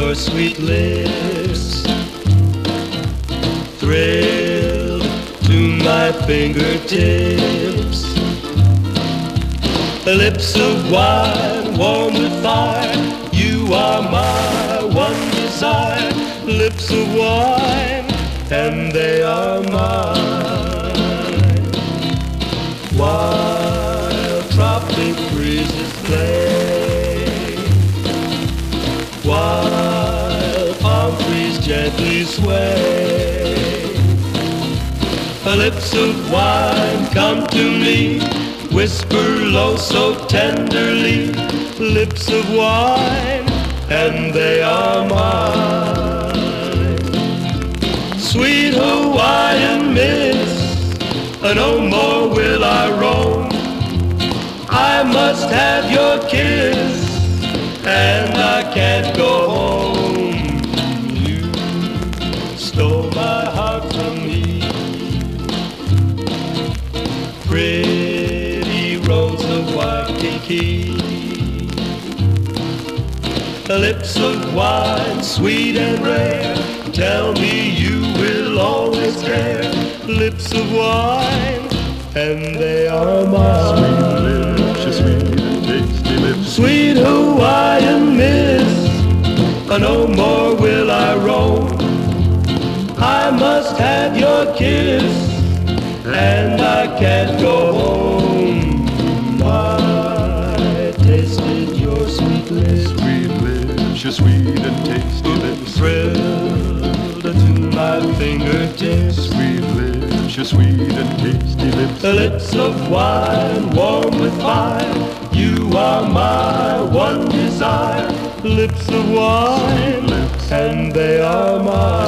your sweet lips, thrilled to my fingertips. Lips of wine, warm with fire, you are my one desire. Lips of wine, and they are mine. While tropic breezes play, while palm trees gently sway, lips of wine come to me, whisper low so tenderly. Lips of wine, and they are mine. Sweet Hawaiian miss, no more will I roam. I must have your kiss, and I can't go home. You stole my heart from me. Pretty rose of Waikiki, lips of wine, sweet and rare. Tell me you will always care. Lips of wine, and they are mine. Sweet lips, sweet and tasty lips. Sweet Hawaiian miss, no more will I roam. I must have your kiss, and I can't go home. I tasted your sweet lips, Sweet lips, your sweet and tasty lips. thrilled to my fingertips. Sweet lips, your sweet and tasty lips. Lips of wine, warm with fire, you are my one desire. Lips of wine, and they are mine.